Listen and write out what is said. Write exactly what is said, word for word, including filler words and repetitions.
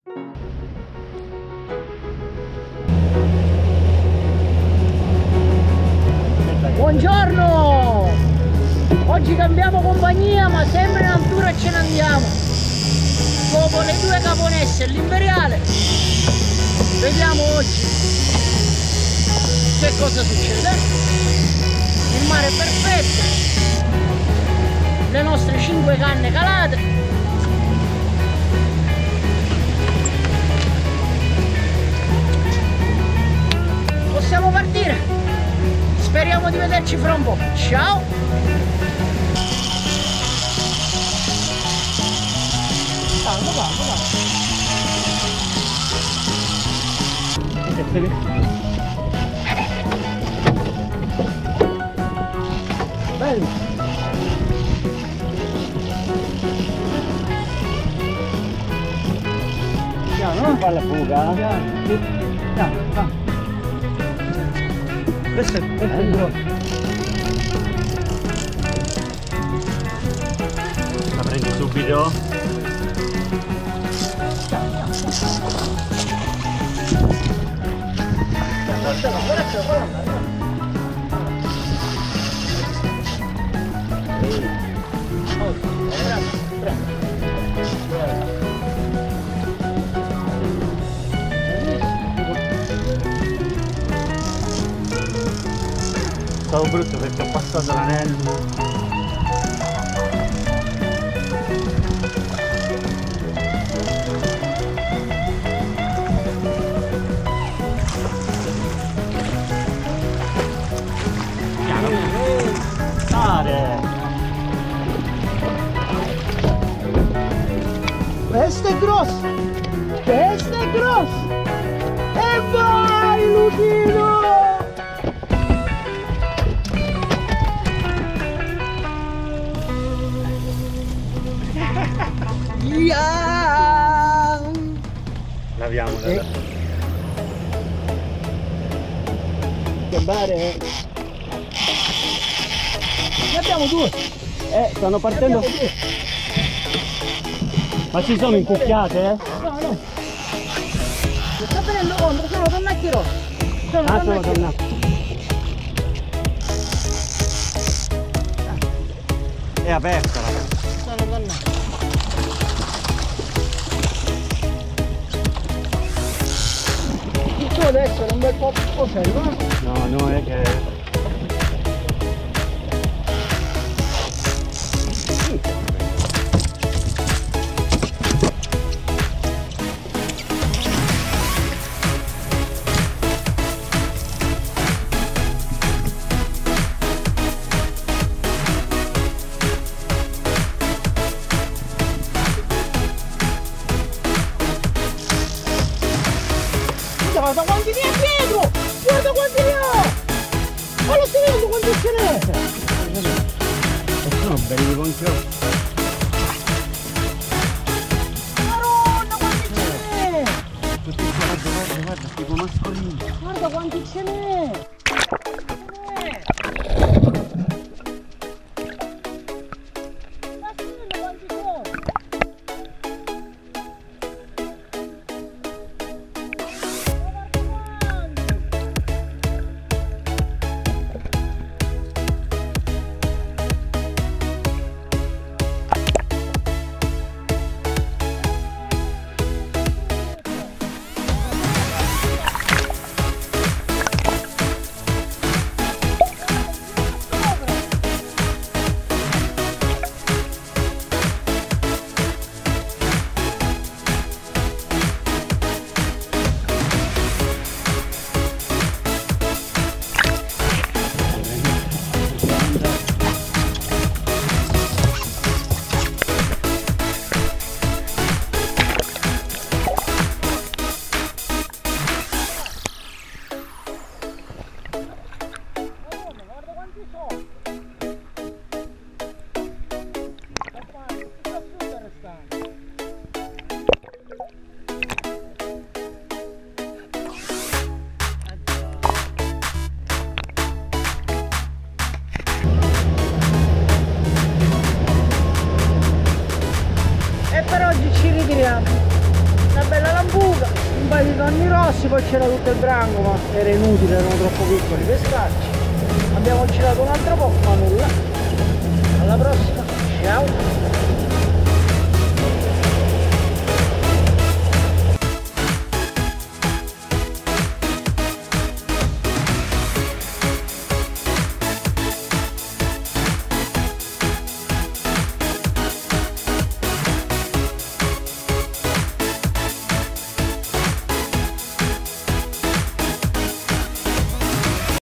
Buongiorno! Oggi cambiamo compagnia, ma sempre in altura e ce ne andiamo. Dopo le due caponesse e l'imperiale, vediamo oggi che cosa succede. Il mare è perfetto, le nostre cinque canne calate. Possiamo partire. Speriamo di vederci fra un po'. Ciao! Calma, calma, calma. Bello! Piano, non fa la fuga? Piano, piano, va. Questo è bello. La prendi subito? Stavo brutto perché ho passato l'anello. Questo è grosso! Questo è grosso! E vai, Luchino! Yeah! Laviamola. Eh. Gambare. Ne abbiamo due. Eh, stanno partendo. Ma ci sono incucchiate, eh? No, no. Sta venendo contro, sono tonnacchi rossi. Sono ah, sono tonnacchi. È aperta, ragazzi. Sono tonnacchi. Tu adesso è un bel po' posello, no? No, no, è che... Guarda quanti ne è dietro! Guarda quanti ne ho! Ma lo stai vedendo quanti ce n'è? E sono belli controlli. Madonna quanti ce n'è! Tutti guarda, guarda, guarda, tipo mascolini. Guarda quanti ce n'è! E per oggi ci ritiriamo. una bella lambuca, un paio di tonni rossi, poi c'era tutto il branco, ma era inutile, erano troppo piccoli per pescarci. Abbiamo girato un altro po', ma nulla. Alla prossima, ciao!